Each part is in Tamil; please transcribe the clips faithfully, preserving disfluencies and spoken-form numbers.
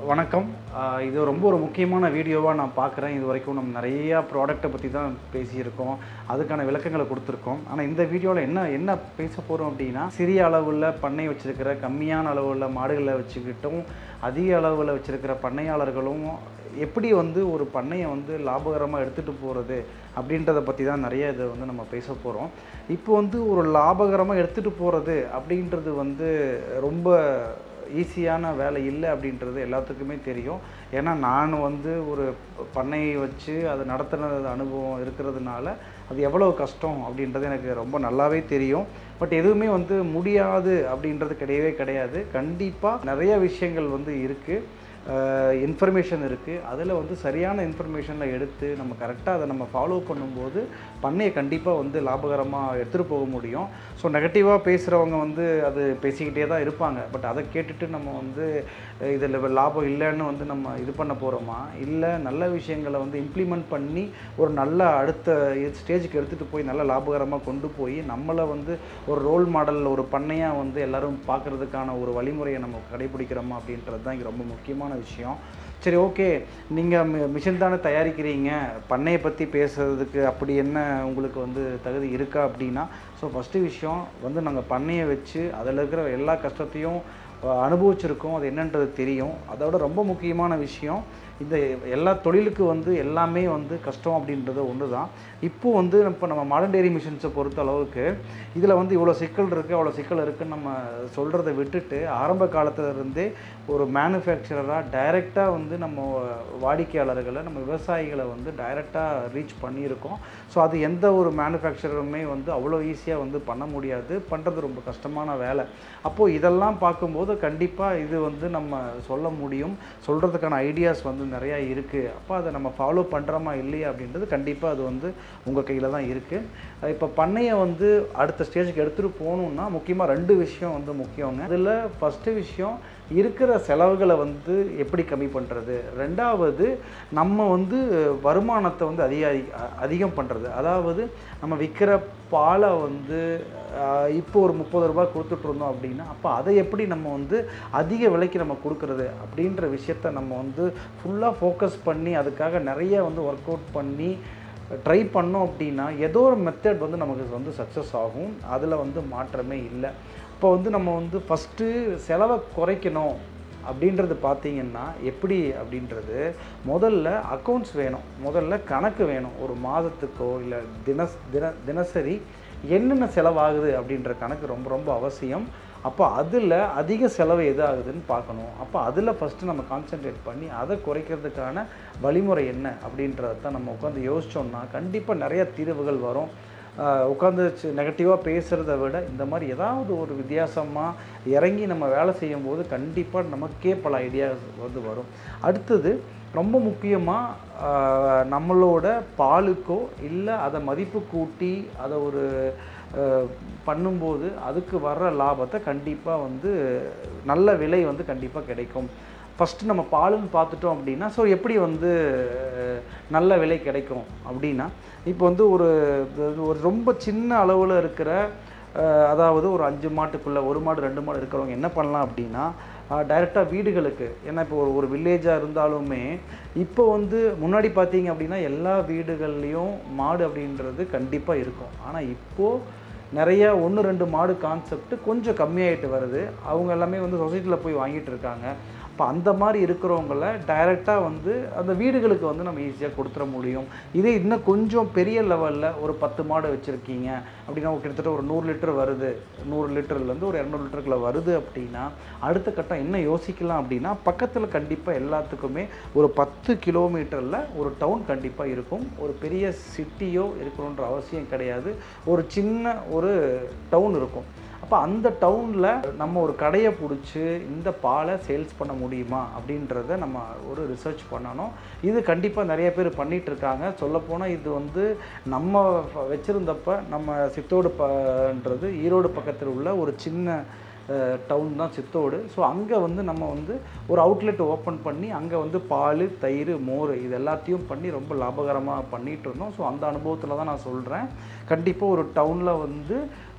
வணக்கம். இது ரொம்ப ஒரு முக்கியமான வீடியோவாக நான் பார்க்குறேன். இது வரைக்கும் நம்ம நிறையா ப்ராடக்ட்டை பற்றி தான் பேசியிருக்கோம், அதுக்கான விளக்கங்களை கொடுத்துருக்கோம். ஆனால் இந்த வீடியோவில் என்ன என்ன பேச போகிறோம் அப்படின்னா, சிறிய அளவில் பண்ணை வச்சுருக்கிற, கம்மியான அளவில் மாடுகளை வச்சுக்கிட்டும் அதிக அளவில் வச்சுருக்கிற பண்ணையாளர்களும் எப்படி வந்து ஒரு பண்ணையை வந்து லாபகரமாக எடுத்துகிட்டு போகிறது அப்படின்றத பற்றி தான் நிறைய இதை வந்து நம்ம பேச போகிறோம். இப்போ வந்து ஒரு லாபகரமாக எடுத்துகிட்டு போகிறது அப்படின்றது வந்து ரொம்ப ஈஸியான வேலை இல்லை அப்படின்றது எல்லாத்துக்குமே தெரியும். ஏன்னா நான் வந்து ஒரு பண்ணையை வச்சு அதை நடத்துன அனுபவம் இருக்கிறதுனால அது எவ்வளோ கஷ்டம் அப்படின்றது எனக்கு ரொம்ப நல்லாவே தெரியும். பட் எதுவுமே வந்து முடியாது அப்படின்றது கிடையவே கிடையாது. கண்டிப்பாக நிறைய விஷயங்கள் வந்து இருக்குது, இன்ஃபர்மேஷன் இருக்குது. அதில் வந்து சரியான இன்ஃபர்மேஷனில் எடுத்து நம்ம கரெக்டாக அதை நம்ம ஃபாலோ பண்ணும்போது பண்ணையை கண்டிப்பாக வந்து லாபகரமாக எடுத்துகிட்டு போக முடியும். ஸோ நெகட்டிவாக பேசுகிறவங்க வந்து அது பேசிக்கிட்டே தான் இருப்பாங்க. பட் அதை கேட்டுட்டு நம்ம வந்து இதில் லாபம் இல்லைன்னு வந்து நம்ம இது பண்ண போகிறோமா, இல்லை நல்ல விஷயங்களை வந்து இம்ப்ளிமெண்ட் பண்ணி ஒரு நல்ல அடுத்த ஸ்டேஜுக்கு எடுத்துகிட்டு போய் நல்ல லாபகரமாக கொண்டு போய் நம்மளை வந்து ஒரு ரோல் மாடல், ஒரு பண்ணையாக வந்து எல்லோரும் பார்க்குறதுக்கான ஒரு வழிமுறையை நம்ம கடைபிடிக்கிறோமா அப்படின்றது தான் இங்கே ரொம்ப முக்கியமான விஷயம். சரி, ஓகே, நீங்கள் மிஷின் தானே தயாரிக்கிறீங்க, பண்ணையை பற்றி பேசுகிறதுக்கு அப்படி என்ன உங்களுக்கு வந்து தகுதி இருக்கா அப்படின்னா, ஸோ ஃபஸ்ட்டு விஷயம் வந்து நாங்கள் பண்ணையை வச்சு அதில் இருக்கிற எல்லா கஷ்டத்தையும் அனுபவிச்சிருக்கோம், அது என்னன்றது தெரியும். அதோட ரொம்ப முக்கியமான விஷயம், இந்த எல்லா தொழிலுக்கு வந்து எல்லாமே வந்து கஷ்டம் அப்படின்றது ஒன்று தான். இப்போது வந்து இப்போ நம்ம மாடர்ன் டெய்ரி மிஷின்ஸை பொறுத்த அளவுக்கு இதில் வந்து இவ்வளோ சிக்கல் இருக்குது அவ்வளோ சிக்கல் இருக்குதுன்னு நம்ம சொல்கிறத விட்டுட்டு, ஆரம்ப காலத்திலருந்தே ஒரு மேனுஃபேக்சரராக டைரெக்டாக வந்து நம்ம வாடிக்கையாளர்களை, நம்ம விவசாயிகளை வந்து டைரெக்டாக ரீச் பண்ணியிருக்கோம். ஸோ அது எந்த ஒரு மேனுஃபேக்சரருமே வந்து அவ்வளோ ஈஸியாக வந்து பண்ண முடியாது, பண்ணுறது ரொம்ப கஷ்டமான வேலை. அப்போது இதெல்லாம் பார்க்கும்போது கண்டிப்பாக இது வந்து நம்ம சொல்ல முடியும், சொல்கிறதுக்கான ஐடியாஸ் வந்து நிறையா இருக்குது. அப்போ அதை நம்ம ஃபாலோ பண்ணுறோமா இல்லையா அப்படின்றது கண்டிப்பாக அது வந்து உங்கள் கையில் தான் இருக்குது. இப்போ பண்ணையை வந்து அடுத்த ஸ்டேஜுக்கு எடுத்துகிட்டு போகணுன்னா முக்கியமாக ரெண்டு விஷயம் வந்து முக்கியங்க. அதில் ஃபஸ்ட்டு விஷயம் இருக்கிற செலவுகளை வந்து எப்படி கம்மி பண்ணுறது, ரெண்டாவது நம்ம வந்து வருமானத்தை வந்து அதிக அதிகம் பண்ணுறது. அதாவது நம்ம விற்கிற பாலை வந்து இப்போ ஒரு முப்பது ரூபா கொடுத்துட்ருந்தோம் அப்படின்னா, அப்போ அதை எப்படி நம்ம வந்து அதிக விலைக்கு நம்ம கொடுக்குறது அப்படின்ற விஷயத்த நம்ம வந்து ஃபுல்லாக ஃபோக்கஸ் பண்ணி அதுக்காக நிறைய வந்து ஒர்க் அவுட் பண்ணி ட்ரை பண்ணோம் அப்படின்னா ஏதோ ஒரு மெத்தட் வந்து நமக்கு வந்து சக்ஸஸ் ஆகும். அதில் வந்து மாற்றமே இல்லை. இப்போ வந்து நம்ம வந்து ஃபஸ்ட்டு செலவை குறைக்கணும் அப்படின்றது பார்த்திங்கன்னா எப்படி அப்படின்றது, முதல்ல அக்கௌண்ட்ஸ் வேணும், முதல்ல கணக்கு வேணும். ஒரு மாதத்துக்கோ இல்லை தினஸ் தின தினசரி என்னென்ன செலவாகுது அப்படின்ற கணக்கு ரொம்ப ரொம்ப அவசியம். அப்போ அதில் அதிக செலவு எது ஆகுதுன்னு பார்க்கணும். அப்போ அதில் ஃபஸ்ட்டு நம்ம கான்சென்ட்ரேட் பண்ணி அதை குறைக்கிறதுக்கான வழிமுறை என்ன அப்படின்றத தான் நம்ம உட்காந்து யோசித்தோம்னா கண்டிப்பாக நிறைய தீர்வுகள் வரும். உட்காந்து நெகட்டிவாக பேசுகிறத விட இந்த மாதிரி ஏதாவது ஒரு வித்தியாசமாக இறங்கி நம்ம வேலை செய்யும்போது கண்டிப்பாக நமக்கே பல ஐடியாஸ் வந்து வரும். அடுத்தது ரொம்ப முக்கியமாக நம்மளோட பாலுக்கோ இல்லை அதை மதிப்பு கூட்டி அதை ஒரு பண்ணும்போது அதுக்கு வர்ற லாபத்தை கண்டிப்பாக வந்து நல்ல விலை வந்து கண்டிப்பாக கிடைக்கும். ஃபஸ்ட்டு நம்ம பாலுன்னு பார்த்துட்டோம் அப்படின்னா, ஸோ எப்படி வந்து நல்ல விலை கிடைக்கும் அப்படின்னா, இப்போ வந்து ஒரு ஒரு ரொம்ப சின்ன அளவில் இருக்கிற, அதாவது ஒரு அஞ்சு மாட்டுக்குள்ளே ஒரு மாடு ரெண்டு மாடு இருக்கிறவங்க என்ன பண்ணலாம் அப்படின்னா, டைரெக்டாக வீடுகளுக்கு, ஏன்னா இப்போ ஒரு ஒரு வில்லேஜாக இருந்தாலுமே இப்போ வந்து முன்னாடி பார்த்தீங்க அப்படின்னா எல்லா வீடுகள்லேயும் மாடு அப்படின்றது கண்டிப்பாக இருக்கும். ஆனால் இப்போது நிறையா ஒன்று ரெண்டு மாடு கான்செப்ட் கொஞ்சம் கம்மியாகிட்டு வருது. அவங்க எல்லாமே வந்து சொசைட்டியில் போய் வாங்கிட்டு இருக்காங்க. அப்போ அந்த மாதிரி இருக்கிறவங்கள டைரெக்டாக வந்து அந்த வீடுகளுக்கு வந்து நம்ம ஈஸியாக கொடுத்துட முடியும். இதே இன்னும் கொஞ்சம் பெரிய லெவலில் ஒரு பத்து மாடு வச்சுருக்கீங்க அப்படின்னா கிட்டத்தட்ட ஒரு நூறு லிட்டர் வருது, நூறு லிட்டர்லேருந்து ஒரு இரநூறு லிட்டருக்குள்ள வருது அப்படின்னா அடுத்த கட்டம் என்ன யோசிக்கலாம் அப்படின்னா, பக்கத்தில் கண்டிப்பாக எல்லாத்துக்குமே ஒரு பத்து கிலோமீட்டரில் ஒரு டவுன் கண்டிப்பாக இருக்கும். ஒரு பெரிய சிட்டியோ இருக்கணுன்ற அவசியம் கிடையாது, ஒரு சின்ன ஒரு டவுன் இருக்கும். அப்போ அந்த டவுனில் நம்ம ஒரு கடையை பிடிச்சி இந்த பாலை சேல்ஸ் பண்ண முடியுமா அப்படின்றத நம்ம ஒரு ரிசர்ச் பண்ணணும். இது கண்டிப்பாக நிறைய பேர் பண்ணிகிட்ருக்காங்க. சொல்லப்போனால் இது வந்து நம்ம வச்சுருந்தப்போ நம்ம சித்தோடு பன்றது ஈரோடு பக்கத்தில் உள்ள ஒரு சின்ன டவுன் தான் சித்தோடு. ஸோ அங்கே வந்து நம்ம வந்து ஒரு அவுட்லெட் ஓப்பன் பண்ணி அங்கே வந்து பால், தயிர், மோர் இது எல்லாத்தையும் பண்ணி ரொம்ப லாபகரமாக பண்ணிகிட்டு இருந்தோம். ஸோ அந்த அனுபவத்தில் தான் நான் சொல்கிறேன். கண்டிப்பாக ஒரு டவுனில் வந்து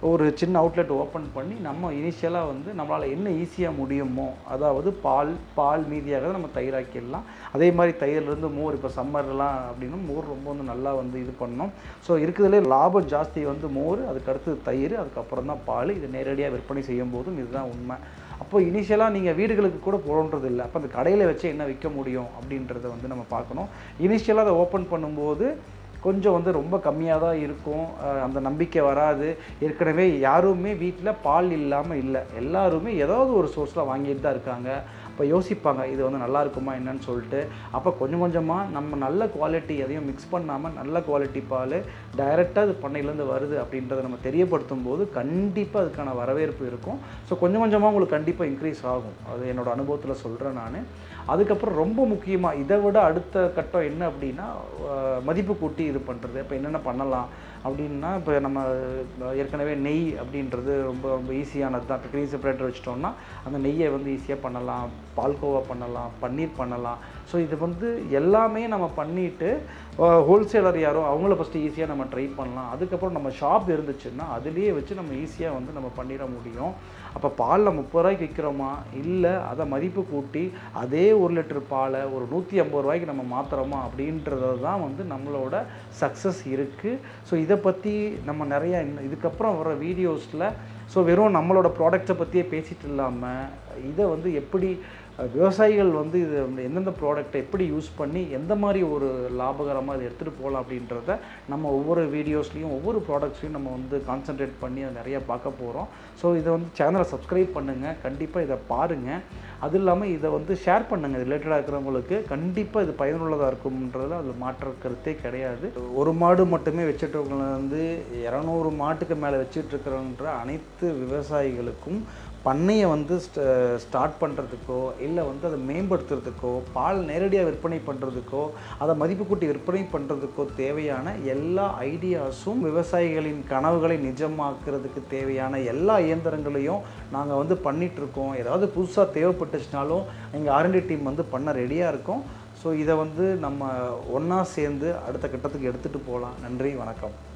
ஒரு சின்ன அவுட்லெட் ஓப்பன் பண்ணி நம்ம இனிஷியலாக வந்து நம்மளால் என்ன ஈஸியாக முடியுமோ, அதாவது பால் பால் மீதியாக நம்ம தயிராக்கிடலாம். அதே மாதிரி தயிர்லேருந்து மோர், இப்போ சம்மர்லாம் அப்படின்னா மோர் ரொம்ப வந்து நல்லா வந்து இது பண்ணோம். ஸோ இருக்கிறதுலே லாபம் ஜாஸ்தி வந்து மோர், அதுக்கடுத்து தயிர், அதுக்கப்புறம் தான் பால். இது நேரடியாக விற்பனை செய்யும் போதும் இதுதான் உண்மை. அப்போ இனிஷியலாக நீங்கள் வீடுகளுக்கு கூட போடுறது இல்லை. அப்போ அந்த கடையில் வச்சு என்ன விற்க முடியும் அப்படின்றத வந்து நம்ம பார்க்கணும். இனிஷியலாக அதை ஓப்பன் பண்ணும்போது கொஞ்சம் வந்து ரொம்ப கம்மியாக தான் இருக்கும். அந்த நம்பிக்கை வராது. ஏற்கனவே யாருமே வீட்டில் பால் இல்லாமல் இல்லை. எல்லாருமே ஏதாவது ஒரு சோர்ஸில் வாங்கிட்டு தான் இருக்காங்க. அப்போ யோசிப்பாங்க இது வந்து நல்லா இருக்குமா என்னன்னு சொல்லிட்டு. அப்போ கொஞ்சம் கொஞ்சமாக நம்ம நல்ல குவாலிட்டி எதையும் மிக்ஸ் பண்ணாமல் நல்ல குவாலிட்டி பால் டைரெக்டாக அது பண்ணையிலேருந்து வருது அப்படின்றத நம்ம தெரியப்படுத்தும் போது கண்டிப்பாக அதுக்கான வரவேற்பு இருக்கும். ஸோ கொஞ்சம் கொஞ்சமாக உங்களுக்கு கண்டிப்பாக இன்க்ரீஸ் ஆகும். அது என்னோடய அனுபவத்தில் சொல்கிறேன் நான். அதுக்கப்புறம் ரொம்ப முக்கியமாக இதை விட அடுத்த கட்டம் என்ன அப்படின்னா மதிப்பு கூட்டி இது பண்ணுறது. இப்போ என்னென்ன பண்ணலாம் அப்படின்னா, இப்போ நம்ம ஏற்கனவே நெய் அப்படின்றது ரொம்ப ரொம்ப ஈஸியானது தான். இப்போ க்ரீன் செப்பரேட்டர் வச்சிட்டோம்னா அந்த நெய்யை வந்து ஈஸியாக பண்ணலாம், பால்கோவா பண்ணலாம், பன்னீர் பண்ணலாம். ஸோ இது வந்து எல்லாமே நம்ம பண்ணிவிட்டு ஹோல்சேலர் யாரோ அவங்கள ஃபஸ்ட்டு ஈஸியாக நம்ம ட்ரை பண்ணலாம். அதுக்கப்புறம் நம்ம ஷாப் இருந்துச்சுன்னா அதுலேயே வச்சு நம்ம ஈஸியாக வந்து நம்ம பண்ணிட முடியும். அப்போ பாலில் முப்பது ரூபாய்க்கு விற்கிறோமா, இல்லை அதை மதிப்பு கூட்டி அதே ஒரு லிட்டர் பாலை ஒரு நூற்றி ஐம்பது ரூபாய்க்கு நம்ம மாற்றுறோமா அப்படின்றது தான் வந்து நம்மளோட சக்ஸஸ் இருக்குது. ஸோ இதை பற்றி நம்ம நிறையா இதுக்கப்புறம் வர வீடியோஸில் ஸோ வெறும் நம்மளோட ப்ராடக்ட்ஸை பற்றியே பேசிகிட்டு இல்லாமல் இதை வந்து எப்படி விவசாயிகள் வந்து இது எந்தெந்த ப்ராடக்டை எப்படி யூஸ் பண்ணி எந்த மாதிரி ஒரு லாபகரமாக இதை எடுத்துகிட்டு போகலாம் அப்படின்றத நம்ம ஒவ்வொரு வீடியோஸ்லையும் ஒவ்வொரு ப்ராடக்ட்ஸ்லையும் நம்ம வந்து கான்சன்ட்ரேட் பண்ணி அதை நிறையா பார்க்க போகிறோம். ஸோ இதை வந்து சேனலை சப்ஸ்கிரைப் பண்ணுங்கள், கண்டிப்பாக இதை பாருங்கள். அது இல்லாமல் இதை வந்து ஷேர் பண்ணுங்கள். ரிலேட்டடாக இருக்கிறவங்களுக்கு கண்டிப்பாக இது பயனுள்ளதாக இருக்கும்ன்றதில் அது மாற்ற கருத்தே கிடையாது. ஒரு மாடு மட்டுமே வச்சுட்டவங்களை வந்து இரநூறு மாட்டுக்கு மேலே வச்சுட்ருக்கிறோன்ற அனைத்து விவசாயிகளுக்கும் பண்ணையை வந்து ஸ்டார்ட் பண்ணுறதுக்கோ இல்லை வந்து அதை மேம்படுத்துறதுக்கோ பால் நேரடியாக விற்பனை பண்ணுறதுக்கோ அதை மதிப்பு கூட்டி விற்பனை பண்ணுறதுக்கோ தேவையான எல்லா ஐடியாஸும் விவசாயிகளின் கனவுகளை நிஜமாக்குறதுக்கு தேவையான எல்லா இயந்திரங்களையும் நாங்கள் வந்து பண்ணிகிட்ருக்கோம். ஏதாவது புதுசாக தேவைப்பட்டுச்சுனாலும் எங்கள் ஆர் அண்ட் டி டீம் வந்து பண்ண ரெடியாக இருக்கோம். ஸோ இதை வந்து நம்ம ஒன்றா சேர்ந்து அடுத்த கட்டத்துக்கு எடுத்துகிட்டு போகலாம். நன்றி, வணக்கம்.